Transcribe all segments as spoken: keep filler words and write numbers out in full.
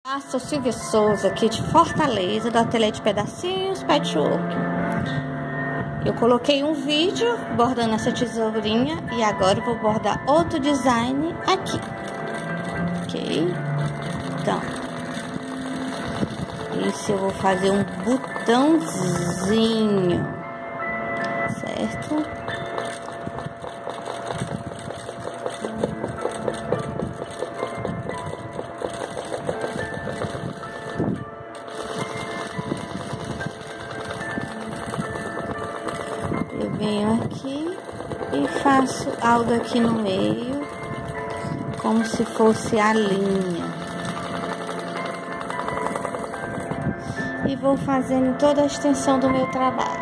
Ah, sou Silvia Souza, aqui de Fortaleza, do Ateliê de Pedacinhos Patchwork. Eu coloquei um vídeo bordando essa tesourinha e agora eu vou bordar outro design aqui. Ok? Então, esse eu vou fazer um botãozinho, certo? Eu venho aqui e faço algo aqui no meio, como se fosse a linha. E vou fazendo toda a extensão do meu trabalho.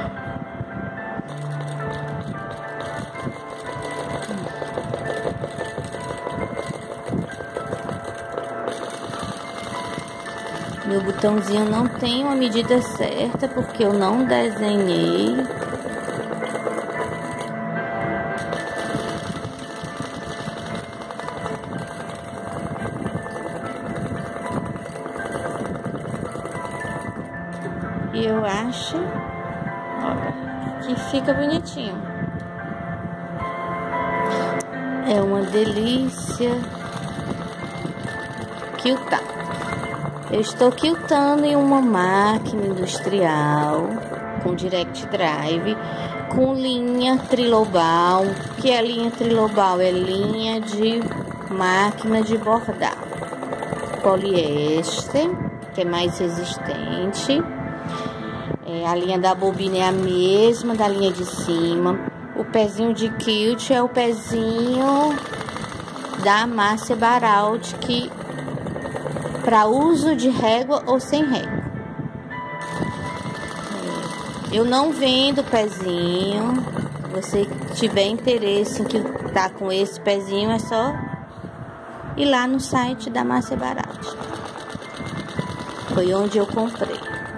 Meu botãozinho não tem uma medida certa, porque eu não desenhei. E eu acho, olha, que fica bonitinho. É uma delícia quiltar. Eu estou quiltando em uma máquina industrial com direct drive, com linha trilobal, que a linha trilobal é linha de máquina de bordar. Poliéster, que é mais resistente. É, a linha da bobina é a mesma da linha de cima. O pezinho de quilt é o pezinho da Márcia Baraldi, que para uso de régua ou sem régua. Eu não vendo pezinho. Se você tiver interesse em que tá com esse pezinho, é só ir lá no site da Márcia Baraldi. Foi onde eu comprei.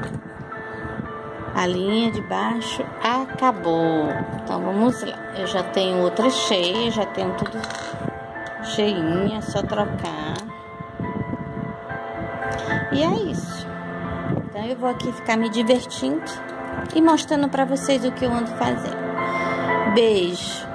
A linha de baixo acabou. Então vamos lá. Eu já tenho outra cheia, já tenho tudo cheinha, é só trocar. E é isso. Então eu vou aqui ficar me divertindo e mostrando pra vocês o que eu ando fazendo. Beijo.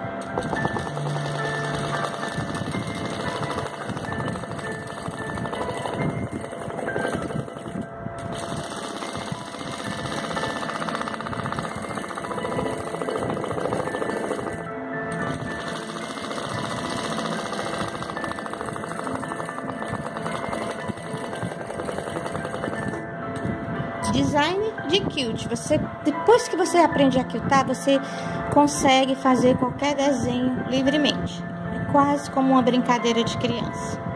Design de quilt. Você, depois que você aprende a quiltar, você consegue fazer qualquer desenho livremente. É quase como uma brincadeira de criança.